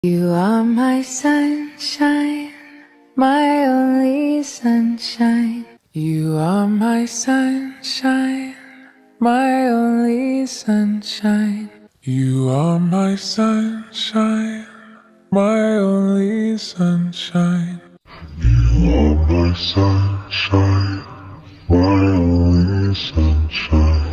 You are my sunshine, my only sunshine. You are my sunshine, my only sunshine. You are my sunshine, my only sunshine. You are my sunshine, my only sunshine.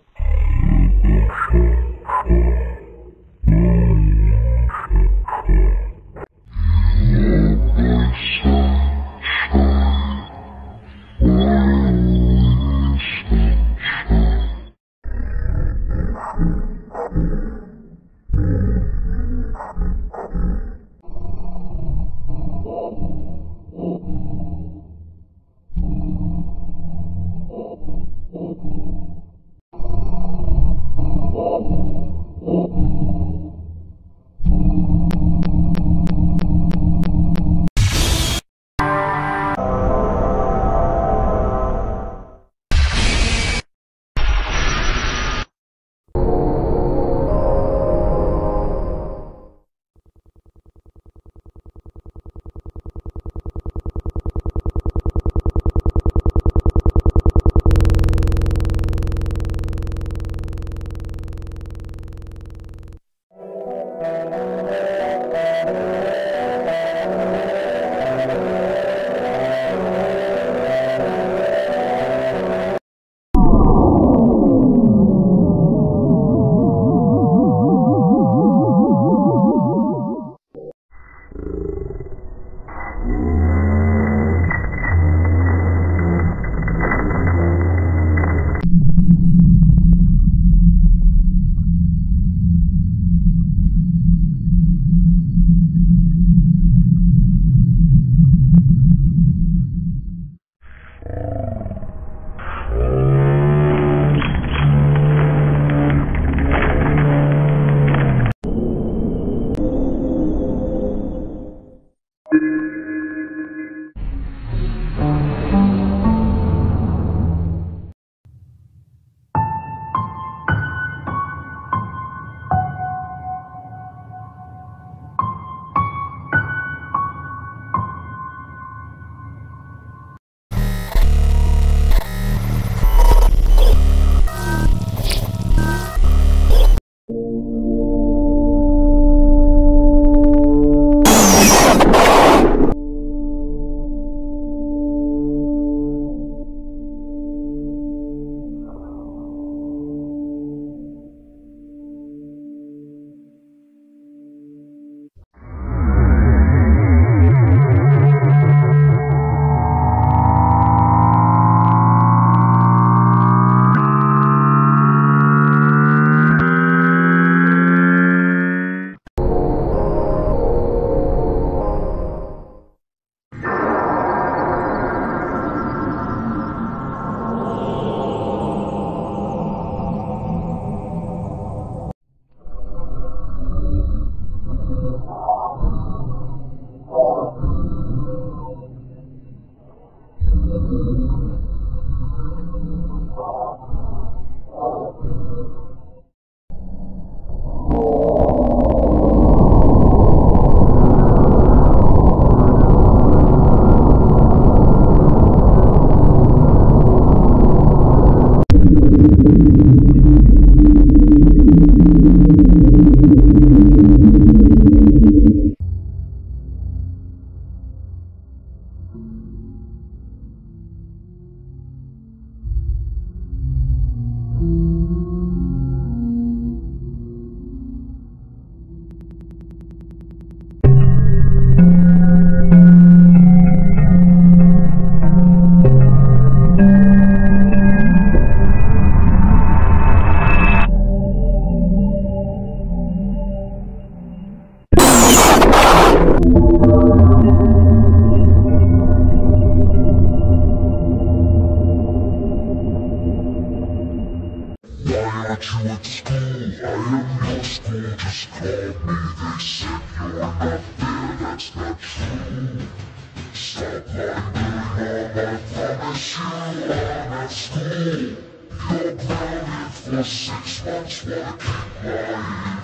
You at school, I am your school, just call me. They said you're not there, that's not true. Stop lying, baby mom, I promise you I'm at school. You're grounded for 6 months, wanna keep lying.